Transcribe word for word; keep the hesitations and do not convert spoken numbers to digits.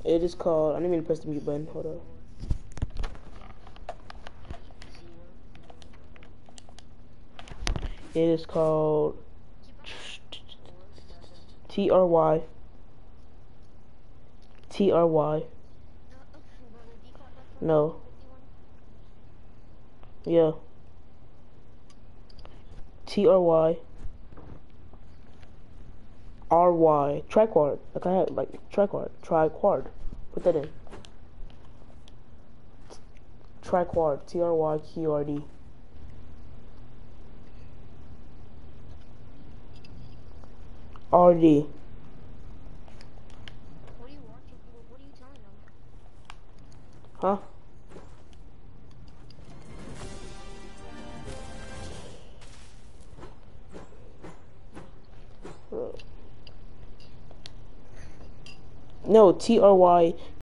It is called. I didn't mean to press the mute button. Hold up. It is called T R Y T R Y. No. Yeah. T R Y R Y. Triquard. Like I had like triquard. Triquard. Put that in. Triquard. T R Y Q R D. R D. What are you watching? What are you telling them? Huh? No, T R Y